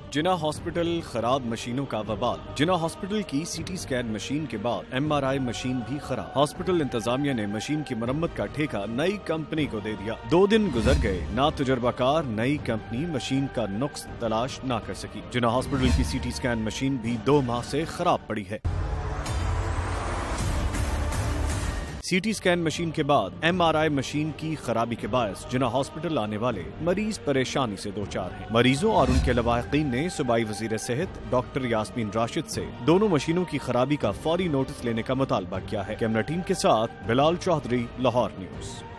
जिन्ना hospital खराब मशीनों का वबाल। जिन्ना हॉस्पिटल की सीटी स्कैन मशीन के बाद MRI मशीन भी खराब। हॉस्पिटल इंतजामिया ने मशीन की मरम्मत का ठेका नई कंपनी को दे दिया। 2 दिन गुजर गए, ना तजुर्बाकार नई कंपनी मशीन का नुक्स तलाश ना कर सकी। जिन्ना हॉस्पिटल की सीटी स्कैन मशीन भी 2 माह से खराब पड़ी है। सीटी स्कैन मशीन के बाद MRI मशीन की खराबी के बायस जिन्ना हॉस्पिटल आने वाले मरीज परेशानी से दो चार हैं। मरीजों और उनके लवाहिकीन ने सूबाई वजीर सेहत डॉक्टर यास्मीन राशिद से दोनों मशीनों की खराबी का फौरी नोटिस लेने का मुतालबा किया है। कैमरा टीम के साथ बिलाल चौधरी, लाहौर न्यूज।